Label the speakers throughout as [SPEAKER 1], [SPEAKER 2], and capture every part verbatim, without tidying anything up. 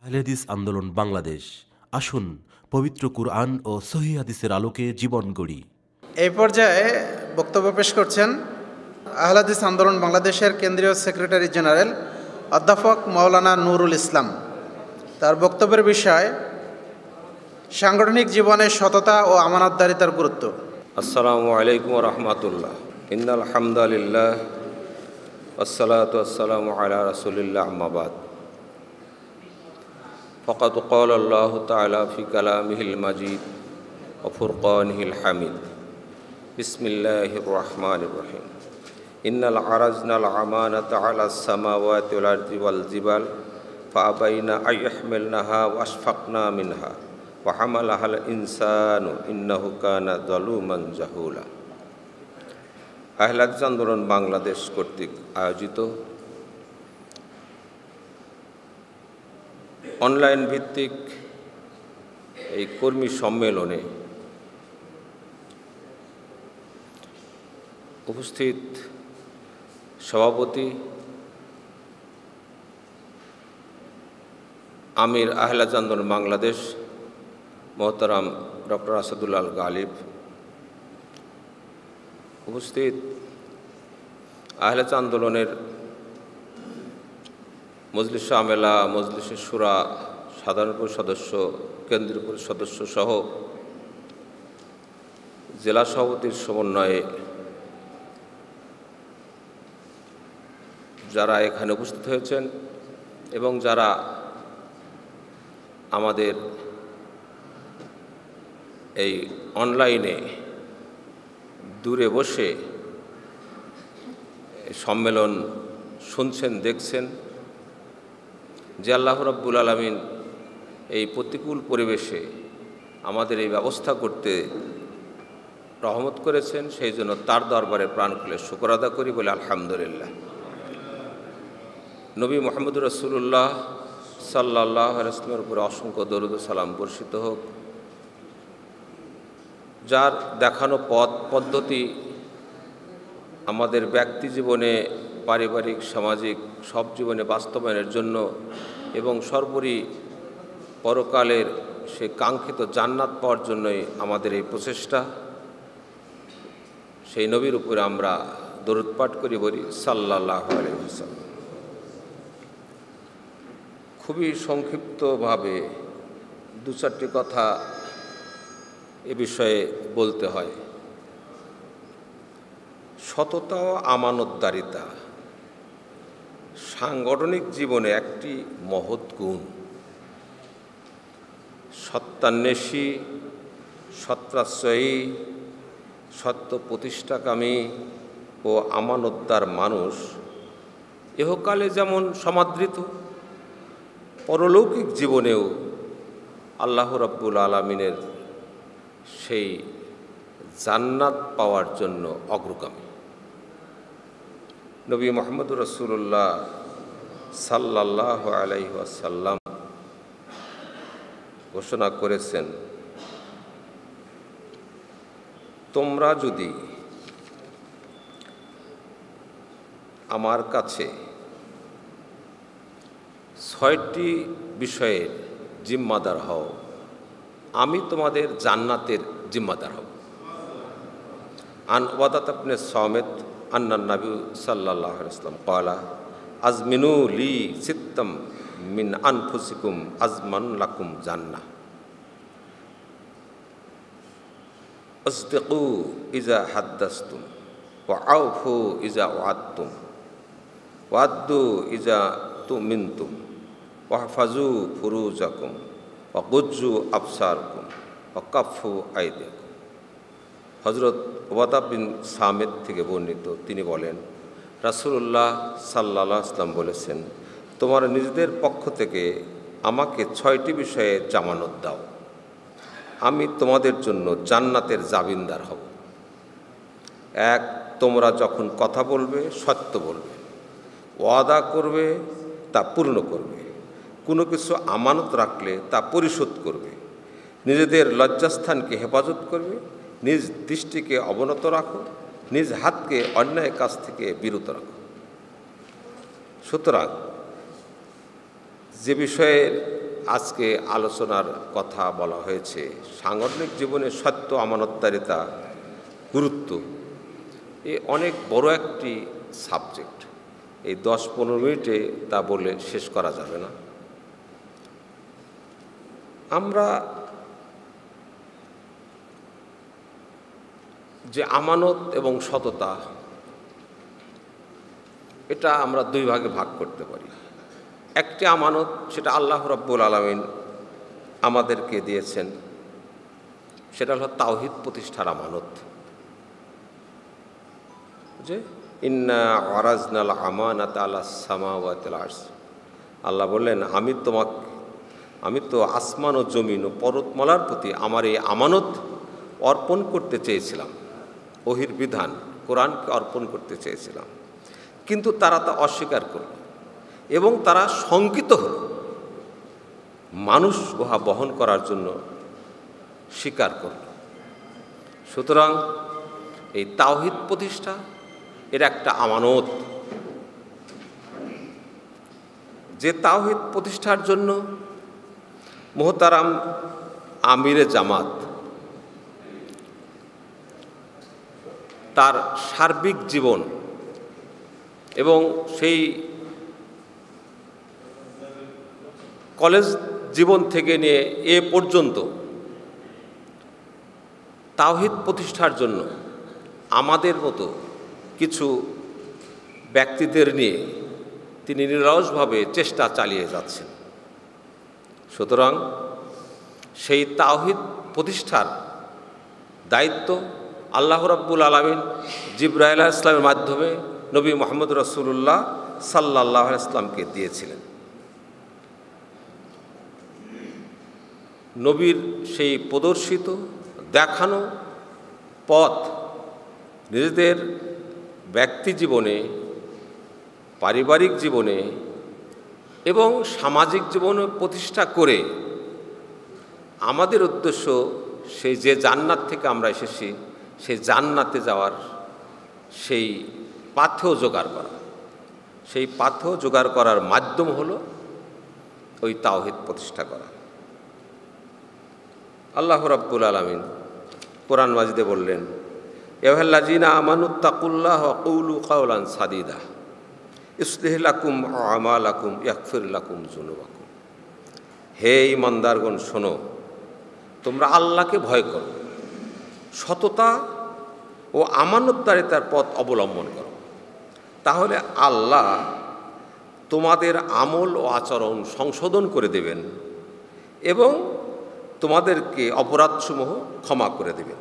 [SPEAKER 1] আহলে হাদিস আন্দোলন বাংলাদেশ, আসুন পবিত্র কুরআন ও সহিহ হাদিসের আলোকে জীবন গড়ি।
[SPEAKER 2] এই পর্যায়ে বক্তব্য পেশ করছেন আহলে হাদিস আন্দোলন বাংলাদেশের কেন্দ্রীয় সেক্রেটারি জেনারেল অধ্যাপক মাওলানা নুরুল ইসলাম। তার বক্তব্যের বিষয় সাংগঠনিক জীবনে সততা ও আমানতদারিতার গুরুত্ব।
[SPEAKER 3] আসসালামু আলাইকুম রহমতুল্লাহ। ইন্নাল হামদুলিল্লাহ ওয়াসসালাতু ওয়াসসালামু আলা রাসূলিল্লাহ আম্মা বাদ। ফাকাদ ক্বালা আল্লাহু তাআলা ফি কালামিহিল মাজিদ ওয়া ফুরকানিহিল হামিদ। বিসমিল্লাহির রহমানির রহিম। ইন্নাল আরাজনাল আমানাতা আলাস সামাওয়াতি ওয়াল আরদি ওয়াল জিবাল ফাআবাইনা আইয়াহমিলনাহা ওয়া আশফাকনা মিনহা ওয়া হামালাহাল ইনসানু ইন্নাহু কানা যালুমান জাহুলা। আহলে হাদিস আন্দোলন বাংলাদেশ কর্তৃক আয়োজিত অনলাইন ভিত্তিক এই কর্মী সম্মেলনে উপস্থিত সভাপতি আমির আহলে হাদিস আন্দোলন বাংলাদেশ মোহতারাম ডক্টর আসাদুল্লাহ আল গালিব, উপস্থিত আহলে হাদিস আন্দোলনের মজলিস আমেলা, মজলিসে শুরা, সাধারণ পরিষদ সদস্য, কেন্দ্রীয় পরিষদ সদস্য সহ জেলা সভাপতির সমন্বয়ে যারা এখানে উপস্থিত হয়েছেন এবং যারা আমাদের এই অনলাইনে দূরে বসে সম্মেলন শুনছেন, দেখছেন, যে আল্লাহ রাব্বুল আলামিন এই প্রতিকূল পরিবেশে আমাদের এই ব্যবস্থা করতে রহমত করেছেন, সেই জন্য তার দরবারে প্রাণ খুলে শুকর আদা করি বলে আলহামদুলিল্লাহ। নবী মুহাম্মদ রাসূলুল্লাহ সাল্লাল্লাহু আলাইহি ওয়াসাল্লামের উপরে অসংখ্য দরুদ ও সালাম বর্ষিত হোক, যার দেখানো পথ পদ্ধতি আমাদের ব্যক্তি জীবনে, পারিবারিক, সামাজিক সব জীবনে বাস্তবায়নের জন্য এবং সর্বোপরি পরকালের সে কাঙ্ক্ষিত জান্নাত পাওয়ার জন্যই আমাদের এই প্রচেষ্টা। সেই নবীর উপরে আমরা দরুদ পাঠ করি বলি সাল্লাল্লাহু আলাইহি ওয়াসাল্লাম। খুবই সংক্ষিপ্তভাবে দু চারটি কথা এ বিষয়ে বলতে হয়। সততা ও আমানতদারিতা সাংগঠনিক জীবনে একটি মহৎ গুণ। সত্যান্বেষী, সত্যাশ্রয়ী, সত্য প্রতিষ্ঠাকামী ও আমানতদার মানুষ ইহকালে যেমন সমাদৃত, পরলৌকিক জীবনেও আল্লাহ রাব্বুল আলামিনের সেই জান্নাত পাওয়ার জন্য অগ্রগামী। নবী মুহাম্মদ রাসূলুল্লাহ সাল্লাল্লাহু আলাইহি ওয়াসাল্লাম ঘোষণা করেছেন, তোমরা যদি আমার কাছে ছয়টি বিষয়ের জিম্মাদার হও, আমি তোমাদের জান্নাতের জিম্মাদার হব। আন ওয়াদাত ইবনে সামিত আন্নান নবী সাল্লাল্লাহু আলাইহি ওয়াসাল্লাম ক্বালা আজমিনু লি সিত্তাম মিন আনফুসিকুম আজমান লাকুম জান্নাহ আসদিকু ইজা হাদ্দাসতুম ওয়া আউফু ইজা ওয়াদতুম ওয়াদ্দু ইজা তুমিনতুম ওয়াহফাজু ফুরুজাকুম ওয়া গুজ্জু আবসারকুম ওয়া কাফু আইদিয়াকুম। হযরত ওবাদা বিন সামিত থেকে বর্ণিত, তিনি বলেন, রাসূলুল্লাহ সাল্লাল্লাহু আলাইহি ওয়াসাল্লাম বলেছেন, তোমরা নিজেদের পক্ষ থেকে আমাকে ছয়টি বিষয়ে জামানত দাও, আমি তোমাদের জন্য জান্নাতের জামিনদার হব। এক, তোমরা যখন কথা বলবে সত্য বলবে, ওয়াদা করবে তা পূর্ণ করবে, কোনো কিছু আমানত রাখলে তা পরিশোধ করবে, নিজেদের লজ্জাস্থানকে হেফাজত করবে, নিজ দৃষ্টিকে অবনত রাখো, নিজ হাতকে অন্যায় কাজ থেকে বিরত রাখো। সুতরাং যে বিষয়ের আজকে আলোচনার কথা বলা হয়েছে, সাংগঠনিক জীবনে সত্য, আমানতদারিতা, গুরুত্ব, এ অনেক বড় একটি সাবজেক্ট। এই দশ পনেরো মিনিটে তা বলে শেষ করা যাবে না। আমরা যে আমানত এবং সততা, এটা আমরা দুই ভাগে ভাগ করতে পারি। একটি আমানত, সেটা আল্লাহ রাব্বুল আলামিন আমাদেরকে দিয়েছেন, সেটা হলো তাওহীদ প্রতিষ্ঠার আমানত। যে ইন্না আরাজনাল আমানাতা আলাস সামাওয়াতি ওয়াল আরজ, আল্লাহ বললেন আমি তোমাকে, আমি তো আসমান ও জমিন ও পর্বতমালার প্রতি আমার এই আমানত অর্পণ করতে চেয়েছিলাম, ওহির বিধান কোরআনকে অর্পণ করতে চেয়েছিলাম, কিন্তু তারা তা অস্বীকার করল এবং তারা শঙ্কিত হল, মানুষ উহা বহন করার জন্য স্বীকার করল। সুতরাং এই তাওহীদ প্রতিষ্ঠা এর একটা আমানত, যে তাওহীদ প্রতিষ্ঠার জন্য মুহতারাম আমিরে জামাত তার সার্বিক জীবন এবং সেই কলেজ জীবন থেকে নিয়ে এ পর্যন্ত তাওহীদ প্রতিষ্ঠার জন্য আমাদের মতো কিছু ব্যক্তিদের নিয়ে তিনি নিরলসভাবে চেষ্টা চালিয়ে যাচ্ছেন। সুতরাং সেই তাওহীদ প্রতিষ্ঠার দায়িত্ব আল্লাহ রাব্বুল আলামিন জিবরাইল আলাইহিস সালামের মাধ্যমে নবী মুহাম্মদ রাসূলুল্লাহ সাল্লাল্লাহু আলাইহি ওয়াসাল্লামকে দিয়েছিলেন। নবীর সেই প্রদর্শিত দেখানো পথ নিজেদের ব্যক্তি জীবনে, পারিবারিক জীবনে এবং সামাজিক জীবনে প্রতিষ্ঠা করে আমাদের উদ্দেশ্য সেই যে জান্নাত থেকে আমরা এসেছি সেই জান্নাতে যাওয়ার সেই পাথেয় জোগাড় করা। সেই পাথেয় জোগাড় করার মাধ্যম হলো ওই তাওহীদ প্রতিষ্ঠা করা। আল্লাহ রাব্বুল আলামিন কোরআন মাজিদে বললেন, ইয়া আইয়ুহাল্লাযীনা আমানুত্তাকুল্লাহ ওয়া কুলু কাওলান সাদীদা ইসলিহ লাকুম আমালাকুম ইয়াগফির লাকুম যুনুবাকুম। হে ঈমানদারগণ, শোনো, তোমরা আল্লাহকে ভয় করো, সততা ও আমানতদারিতার পথ অবলম্বন করো, তাহলে আল্লাহ তোমাদের আমল ও আচরণ সংশোধন করে দেবেন এবং তোমাদেরকে অপরাধসমূহ ক্ষমা করে দেবেন।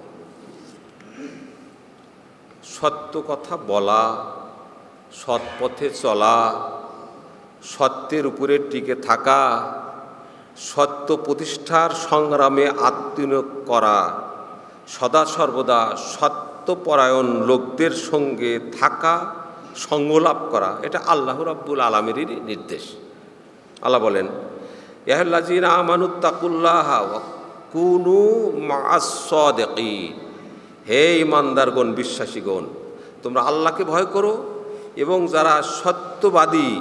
[SPEAKER 3] সত্য কথা বলা, সৎ পথে চলা, সত্যের উপরে টিকে থাকা, সত্য প্রতিষ্ঠার সংগ্রামে আত্মনিয়োগ করা, সদা সর্বদা সত্যপরায়ণ লোকদের সঙ্গে থাকা, সঙ্গলাভ করা, এটা আল্লাহ রাব্বুল আলামিনেরই নির্দেশ। আল্লাহ বলেন, ইয়া আইয়ুহাল্লাযীনা আমানুত্তাকুল্লাহ ওয়া কুনু মা'আস সাদিকিন। হে ঈমানদারগণ, বিশ্বাসীগণ, তোমরা আল্লাহকে ভয় করো এবং যারা সত্যবাদী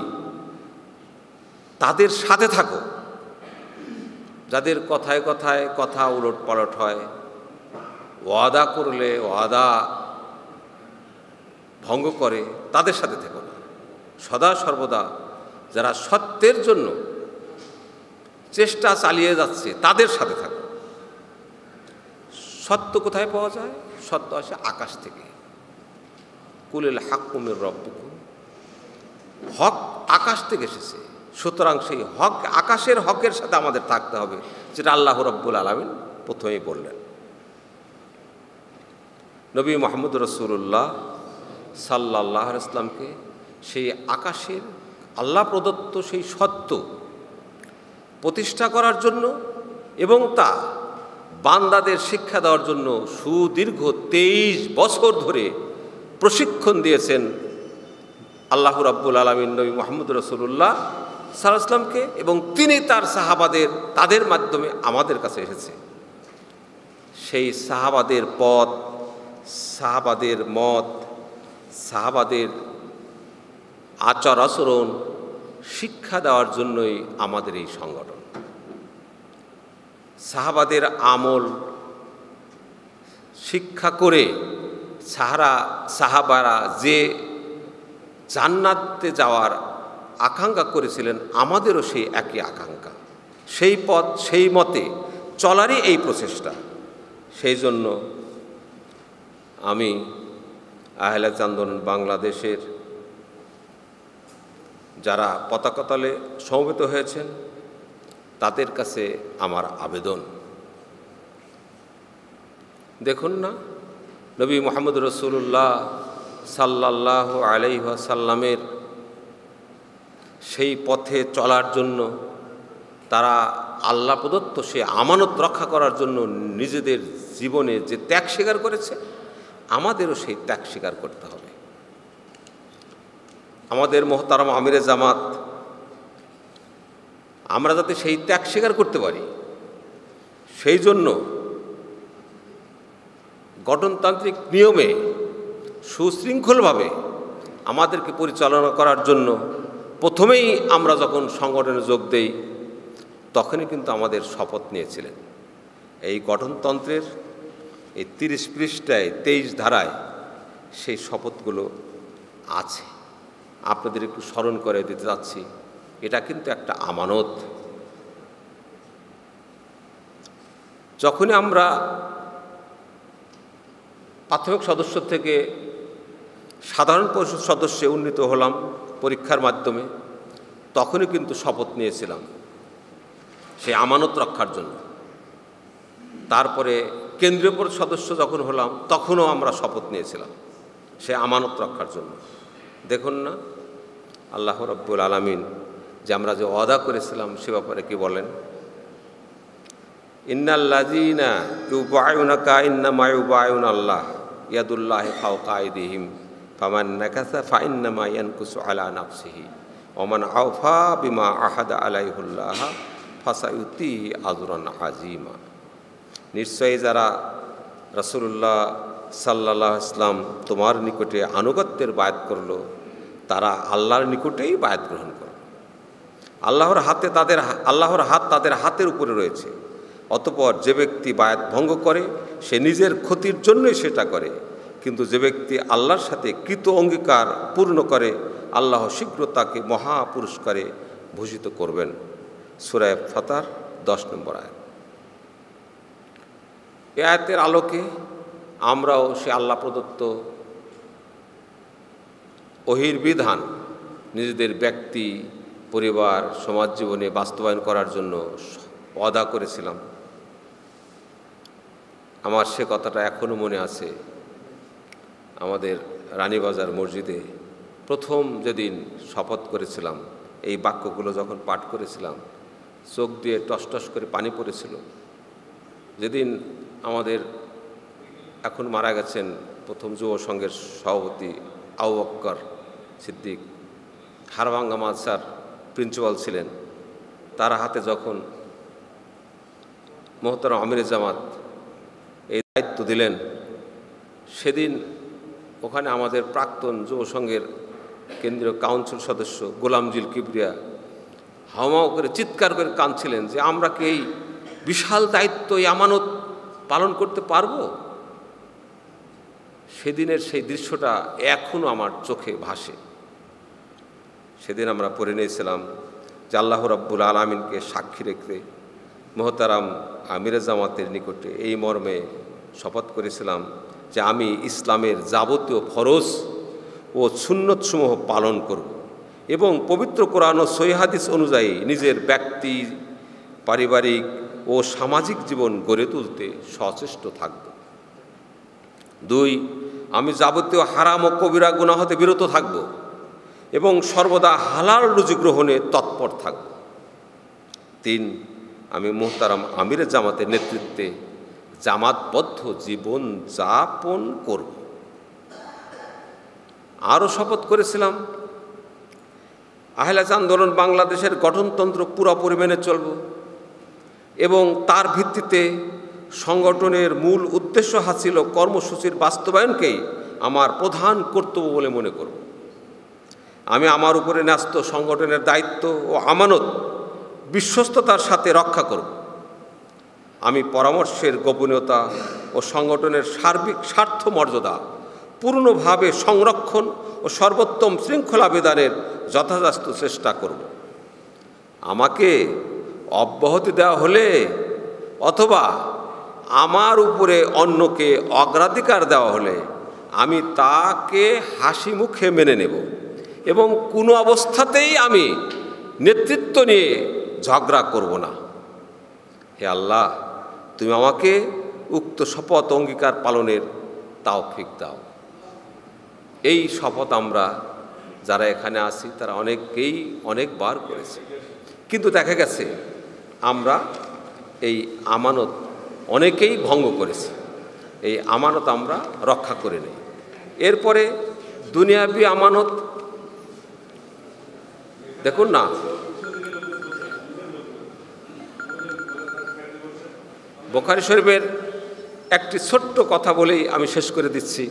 [SPEAKER 3] তাদের সাথে থাকো। যাদের কথায় কথায় কথা উলট পালট হয়, ওয়াদা করলে ওয়াদা ভঙ্গ করে, তাদের সাথে থেকো না। সদা সর্বদা যারা সত্যের জন্য চেষ্টা চালিয়ে যাচ্ছে তাদের সাথে থাকো। সত্য কোথায় পাওয়া যায়? সত্য আসে আকাশ থেকে। কুলিল হাক্কু মির রাব্বিকুম, হক আকাশ থেকে এসেছে। সুতরাং সেই হক, আকাশের হকের সাথে আমাদের থাকতে হবে, যেটা আল্লাহ রাব্বুল আলামিন প্রথমেই বললেন। নবী মুহাম্মদ রাসূলুল্লাহ সাল্লাল্লাহু আলাইহি ওয়াসাল্লামকে সেই আকাশের আল্লাহ প্রদত্ত সেই সত্য প্রতিষ্ঠা করার জন্য এবং তা বান্দাদের শিক্ষা দেওয়ার জন্য সুদীর্ঘ তেইশ বছর ধরে প্রশিক্ষণ দিয়েছেন আল্লাহ রাব্বুল আলামিন নবী মুহাম্মদ রাসূলুল্লাহ সাল্লাল্লাহু আলাইহি ওয়াসাল্লামকে, এবং তিনি তার সাহাবাদের, তাদের মাধ্যমে আমাদের কাছে এসেছে। সেই সাহাবাদের পথ, সাহাবাদের মত, সাহাবাদের আচার আচরণ শিক্ষা দেওয়ার জন্যই আমাদের এই সংগঠন। সাহাবাদের আমল শিক্ষা করে সাহারা সাহাবারা যে জান্নাতে যাওয়ার আকাঙ্ক্ষা করেছিলেন, আমাদেরও সেই একই আকাঙ্ক্ষা, সেই পথ সেই মতে চলারই এই প্রচেষ্টা। সেই জন্য আমি আহলে আন্দোলন বাংলাদেশের যারা পতাকা তলে সমবেত হয়েছেন তাদের কাছে আমার আবেদন, দেখুন না, নবী মুহাম্মদ রাসূলুল্লাহ সাল্লাল্লাহু আলাইহি ওয়াসাল্লামের সেই পথে চলার জন্য তারা আল্লাহ প্রদত্ত সে আমানত রক্ষা করার জন্য নিজেদের জীবনে যে ত্যাগ স্বীকার করেছে, আমাদেরও সেই ত্যাগ স্বীকার করতে হবে। আমাদের মোহতারাম আমিরে জামাত, আমরা যাতে সেই ত্যাগ স্বীকার করতে পারি, সেই জন্য গঠনতান্ত্রিক নিয়মে সুশৃঙ্খলভাবে আমাদেরকে পরিচালনা করার জন্য প্রথমেই আমরা যখন সংগঠনে যোগ দেই তখনই কিন্তু আমাদের শপথ নিয়েছিলেন। এই গঠনতন্ত্রের এই তিরিশ পৃষ্ঠায় তেইশ ধারায় সেই শপথগুলো আছে, আপনাদের একটু স্মরণ করে দিতে যাচ্ছি। এটা কিন্তু একটা আমানত। যখনই আমরা প্রাথমিক সদস্য থেকে সাধারণ পরিষদ সদস্যে উন্নীত হলাম পরীক্ষার মাধ্যমে, তখনই কিন্তু শপথ নিয়েছিলাম সেই আমানত রক্ষার জন্য। তারপরে কেন্দ্রীয় পরিষদ সদস্য যখন হলাম তখনও আমরা শপথ নিয়েছিলাম সেই আমানত রক্ষার জন্য। দেখুন না, আল্লাহ রাব্বুল আলামিন যে আমরা যে ওয়াদা করেছিলাম সে ব্যাপারে কি বলেন, ইন্নাল্লাযীনা ইউবায়ুনাকা ইন্নামা ইউবায়ুনাল্লাহ ইয়াদুল্লাহি ফাওকা আইদিহিম ফামান নাকাসা ফাইন্নামা ইয়ানকুসু আলা নাফসিহি ওমান আওফা বিমা আহাদা আলাইহুল্লাহ ফাসায়ুতিহি আজরান আযীমা। নিশ্চয়ই যারা রাসূলুল্লাহ সাল্লাল্লাহু আলাইহি ওয়াসাল্লাম তোমার নিকটে আনুগত্যের বায়াত করলো, তারা আল্লাহর নিকটেই বায়াত গ্রহণ করল। আল্লাহর হাতে তাদের আল্লাহর হাত তাদের হাতের উপরে রয়েছে। অতঃপর যে ব্যক্তি বায়াত ভঙ্গ করে সে নিজের ক্ষতির জন্যই সেটা করে, কিন্তু যে ব্যক্তি আল্লাহর সাথে কৃত অঙ্গীকার পূর্ণ করে আল্লাহ শীঘ্র তাকে মহা পুরস্কারে ভূষিত করবেন। সূরা ফাতার দশ নম্বর আয়াত। এই আয়াতের আলোকে আমরাও সে আল্লাহ প্রদত্ত ওহীর বিধান নিজেদের ব্যক্তি, পরিবার, সমাজ জীবনে বাস্তবায়ন করার জন্য ওয়াদা করেছিলাম। আমার সে কথাটা এখনও মনে আছে। আমাদের রানীবাজার মসজিদে প্রথম যেদিন শপথ করেছিলাম, এই বাক্যগুলো যখন পাঠ করেছিলাম, চোখ দিয়ে টস টস করে পানি পড়েছিল। যেদিন আমাদের এখন মারা গেছেন প্রথম যুব সংঘের সভাপতি আবু বকর সিদ্দিক, হারভাঙ্গা মাদ্রাসার প্রিন্সিপাল ছিলেন, তার হাতে যখন মোহতারাম আমিরে জামাত এই দায়িত্ব দিলেন, সেদিন ওখানে আমাদের প্রাক্তন যুব সংঘের কেন্দ্রীয় কাউন্সিল সদস্য গোলামজিল কিবরিয়া হাওমাও করে চিৎকার করে কাঁদছিলেন যে আমরা কি এই বিশাল দায়িত্ব, এই আমানত পালন করতে পারবো? সেদিনের সেই দৃশ্যটা এখনও আমার চোখে ভাসে। সেদিন আমরা পড়ে নিয়েছিলাম যে আল্লাহ রাব্বুল আলামিনকে সাক্ষী রেখে মোহতারাম আমিরে জামাতের নিকটে এই মর্মে শপথ করেছিলাম যে আমি ইসলামের যাবতীয় ফরজ ও সুন্নতসমূহ পালন করব এবং পবিত্র কোরআন ও সহিহ হাদিস অনুযায়ী নিজের ব্যক্তি, পারিবারিক ও সামাজিক জীবন গড়ে তুলতে সচেষ্ট থাকব। দুই, আমি যাবতীয় হারাম ও কবিরা গুনাহ হতে বিরত থাকব এবং সর্বদা হালাল রুজি গ্রহণে তৎপর থাকব। তিন, আমি মোহতারাম আমিরে জামাতের নেতৃত্বে জামাতবদ্ধ জীবন যাপন করব। আরও শপথ করেছিলাম আহলে আন্দোলন বাংলাদেশের গঠনতন্ত্র পুরোপুরি মেনে চলব এবং তার ভিত্তিতে সংগঠনের মূল উদ্দেশ্য হাসিল ও কর্মসূচির বাস্তবায়নকেই আমার প্রধান কর্তব্য বলে মনে করব। আমি আমার উপরে ন্যস্ত সংগঠনের দায়িত্ব ও আমানত বিশ্বস্ততার সাথে রক্ষা করব। আমি পরামর্শের গোপনীয়তা ও সংগঠনের সার্বিক স্বার্থ মর্যাদা পূর্ণভাবে সংরক্ষণ ও সর্বোত্তম শৃঙ্খলা বিধানের যথাযথ চেষ্টা করব। আমাকে অব্যাহতি দেওয়া হলে অথবা আমার উপরে অন্যকে অগ্রাধিকার দেওয়া হলে আমি তাকে হাসি মুখে মেনে নেব এবং কোনো অবস্থাতেই আমি নেতৃত্ব নিয়ে ঝগড়া করব না। হে আল্লাহ, তুমি আমাকে উক্ত শপথ অঙ্গীকার পালনের তৌফিক দাও। এই শপথ আমরা যারা এখানে আছি তারা অনেকেই অনেকবার করেছে, কিন্তু দেখা গেছে আমরা এই আমানত অনেকেই ভঙ্গ করেছি। এই আমানত আমরা রক্ষা করে নেই। এরপরে দুনিয়াবি আমানত দেখুন না, বুখারী শরীফের একটি ছোট্ট কথা বলেই আমি শেষ করে দিচ্ছি।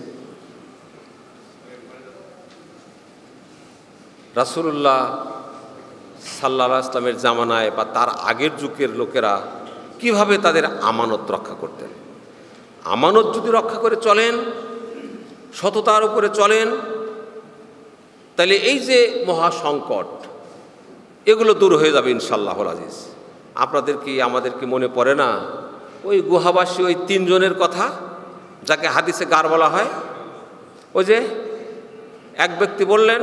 [SPEAKER 3] রাসূলুল্লাহ সাল্লাল্লাহু আলাইহি ওয়াসাল্লামের জামানায় বা তার আগের যুগের লোকেরা কিভাবে তাদের আমানত রক্ষা করতেন। আমানত যদি রক্ষা করে চলেন, সততার উপরে চলেন, তাহলে এই যে মহা সংকট এগুলো দূর হয়ে যাবে ইনশাআল্লাহুল আজিজ। আপনাদের কি আমাদের কি মনে পড়ে না ওই গুহাবাসী ওই তিনজনের কথা, যাকে হাদিসে গার বলা হয়? ওই যে এক ব্যক্তি বললেন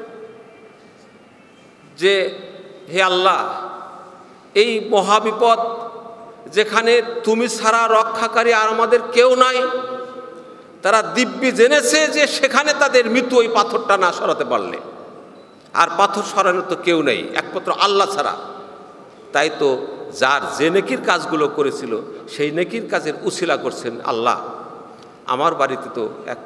[SPEAKER 3] যে হে আল্লাহ, এই মহাবিপদ যেখানে তুমি ছাড়া রক্ষাকারী আর আমাদের কেউ নাই, তারা দিব্যি জেনেছে যে সেখানে তাদের মৃত্যু ওই পাথরটা না সরাতে পারলে, আর পাথর সরানোর তো কেউ নেই একমাত্র আল্লাহ ছাড়া। তাই তো যার যে নেকির কাজগুলো করেছিল সেই নেকির কাজের উছিলা করছেন আল্লাহ। আমার বাড়িতে তো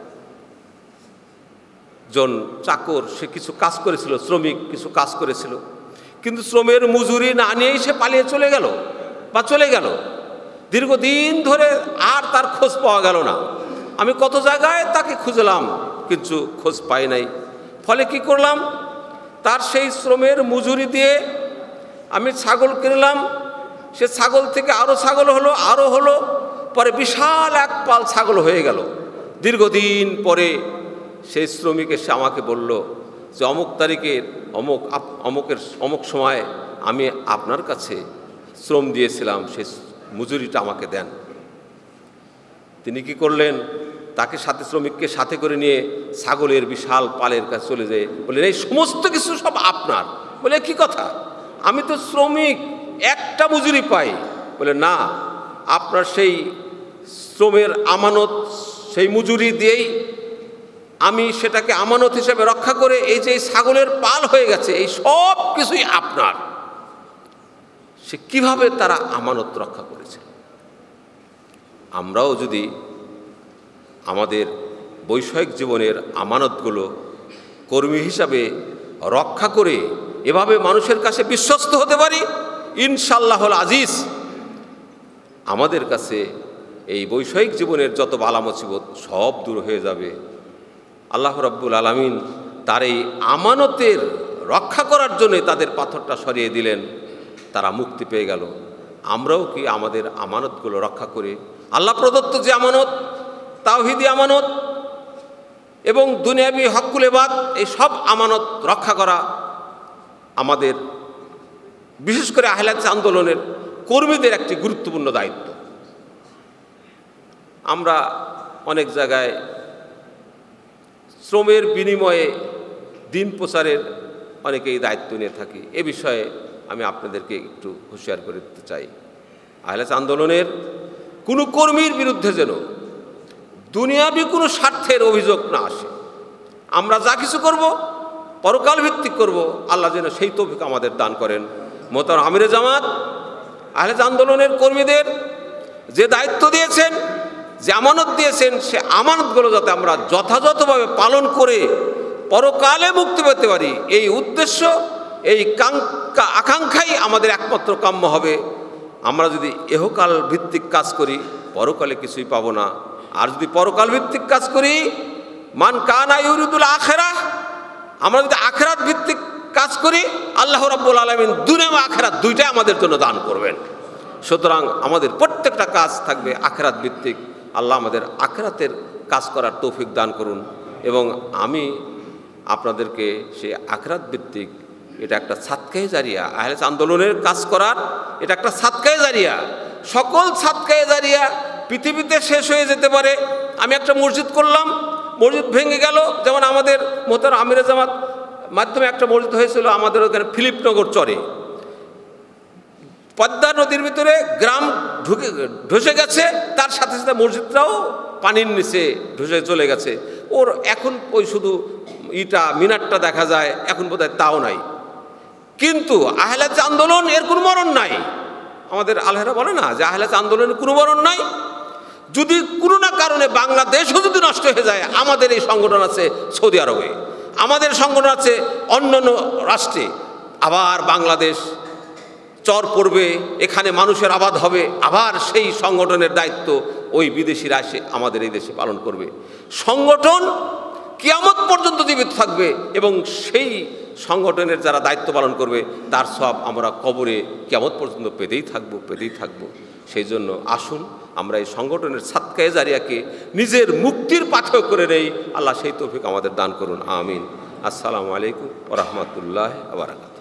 [SPEAKER 3] একজন চাকর, সে কিছু কাজ করেছিল, শ্রমিক কিছু কাজ করেছিল, কিন্তু শ্রমের মজুরি না নিয়েই সে পালিয়ে চলে গেল বা চলে গেল দীর্ঘদিন ধরে, আর তার খোঁজ পাওয়া গেল না। আমি কত জায়গায় তাকে খুঁজলাম কিন্তু খোঁজ পাই নাই। ফলে কি করলাম, তার সেই শ্রমের মজুরি দিয়ে আমি ছাগল কিনলাম। সে ছাগল থেকে আরও ছাগল হলো, আরও হলো, পরে বিশাল এক পাল ছাগল হয়ে গেল। দীর্ঘদিন পরে সেই শ্রমিক এসে আমাকে বলল যে অমুক তারিখের অমুক অমুকের অমুক সময় আমি আপনার কাছে শ্রম দিয়েছিলাম, সেই মজুরিটা আমাকে দেন। তিনি কি করলেন, তাকে সাথে শ্রমিককে সাথে করে নিয়ে ছাগলের বিশাল পালের কাছে চলে যায়, বললেন এই সমস্ত কিছু সব আপনার। বলে কি কথা, আমি তো শ্রমিক, একটা মজুরি পাই। বলে না, আপনার সেই শ্রমের আমানত, সেই মজুরি দিয়েই আমি সেটাকে আমানত হিসেবে রক্ষা করে এই যে ছাগলের পাল হয়ে গেছে, এই সব কিছুই আপনার। সে কিভাবে তারা আমানত রক্ষা করেছে। আমরাও যদি আমাদের বৈষয়িক জীবনের আমানতগুলো কর্মী হিসাবে রক্ষা করে এভাবে মানুষের কাছে বিশ্বস্ত হতে পারি, ইনশাআল্লাহুল আজিজ আমাদের কাছে এই বৈষয়িক জীবনের যত বালা মুসিবত সব দূর হয়ে যাবে। আল্লাহ রাব্বুল আলামিন তার এই আমানতের রক্ষা করার জন্য তাদের পাথরটা সরিয়ে দিলেন, তারা মুক্তি পেয়ে গেল। আমরাও কি আমাদের আমানতগুলো রক্ষা করে আল্লাহ প্রদত্ত যে আমানত, তাওহীদি আমানত এবং দুনিয়াবি হকুল ইবাদ, এই সব আমানত রক্ষা করা আমাদের বিশেষ করে আহলে হাদিস আন্দোলনের কর্মীদের একটি গুরুত্বপূর্ণ দায়িত্ব। আমরা অনেক জায়গায় শ্রমের বিনিময়ে দিন প্রচারের অনেকেই দায়িত্ব নিয়ে থাকি। এ বিষয়ে আমি আপনাদেরকে একটু হুঁশিয়ার করে দিতে চাই, আহলে হাদিস আন্দোলনের কোনো কর্মীর বিরুদ্ধে যেন দুনিয়াবি কোনো স্বার্থের অভিযোগ না আসে। আমরা যা কিছু করব পরকাল ভিত্তিক করব, আল্লাহ যেন সেই তৌফিক আমাদের দান করেন। মোহতারাম আমিরে জামাত আহলে হাদিস আন্দোলনের কর্মীদের যে দায়িত্ব দিয়েছেন, যে আমানত দিয়েছেন, সে আমানতগুলো যাতে আমরা যথাযথভাবে পালন করে পরকালে মুক্তি পেতে পারি, এই উদ্দেশ্য, এই কাঙ্ক্ষা আকাঙ্ক্ষাই আমাদের একমাত্র কাম্য হবে। আমরা যদি এহকাল ভিত্তিক কাজ করি পরকালে কিছুই পাবো না, আর যদি পরকাল ভিত্তিক কাজ করি, মান কানা ইউরিদুল আখিরাহ, আমরা যদি আখিরাত ভিত্তিক কাজ করি, আল্লাহ রাব্বুল আলামিন দুনিয়া ও আখিরাত দুইটাই আমাদের জন্য দান করবেন। সুতরাং আমাদের প্রত্যেকটা কাজ থাকবে আখিরাত ভিত্তিক। আল্লাহ আমাদের আখিরাতের কাজ করার তৌফিক দান করুন এবং আমি আপনাদেরকে সেই আখিরাত ভিত্তিক, এটা একটা সাদকায়ে জারিয়া, আহলে আন্দোলনের কাজ করার এটা একটা সাদকায়ে জারিয়া। সকল সাদকায়ে জারিয়া পৃথিবীতে শেষ হয়ে যেতে পারে। আমি একটা মসজিদ করলাম, মসজিদ ভেঙে গেল, যেমন আমাদের মোহতারাম আমিরে জামাত মাধ্যমে একটা মসজিদ হয়েছিল আমাদের ওখানে ফিলিপনগর চরে। পদ্মা নদীর ভিতরে গ্রাম ঢুকে ধসে গেছে, তার সাথে সাথে মসজিদটাও পানির নিচে ধসে চলে গেছে। ওর এখন ওই শুধু ইটা মিনারটা দেখা যায়, এখন বোধহয় তাও নাই। কিন্তু আহলে আন্দোলন এর কোনো মরণ নাই। আমাদের আলেহরা বলে না যে আহলে আন্দোলনের কোনো মরণ নাই। যদি কোনো না কারণে বাংলাদেশও যদি নষ্ট হয়ে যায়, আমাদের এই সংগঠন আছে সৌদি আরবে, আমাদের সংগঠন আছে অন্যান্য রাষ্ট্রে, আবার বাংলাদেশ চর পড়বে, এখানে মানুষের আবাদ হবে, আবার সেই সংগঠনের দায়িত্ব ওই বিদেশিরা এসে আমাদের এই দেশে পালন করবে। সংগঠন কিয়ামত পর্যন্ত জীবিত থাকবে এবং সেই সংগঠনের যারা দায়িত্ব পালন করবে তার সব আমরা কবরে কিয়ামত পর্যন্ত পেতেই থাকবো পেতেই থাকবো সেই জন্য আসুন আমরা এই সংগঠনের সাদকায়ে জারিয়াকে নিজের মুক্তির পাথেয় করে নেই। আল্লাহ সেই তৌফিক আমাদের দান করুন, আমিন। আসসালামু আলাইকুম ওয়া রাহমাতুল্লাহি ওয়া বারাকাতুহু।